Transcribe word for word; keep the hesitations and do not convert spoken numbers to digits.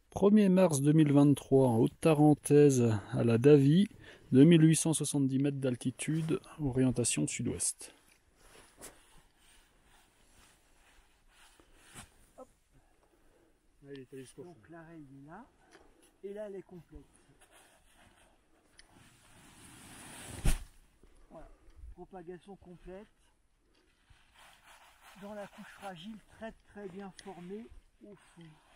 premier mars deux mille vingt-trois, en Haute-Tarentaise, à la Davie, deux mille huit cent soixante-dix mètres d'altitude, orientation sud-ouest. Allez, donc l'arrêt il est là, et là elle est complète. Voilà, propagation complète, dans la couche fragile, très très bien formée au fond.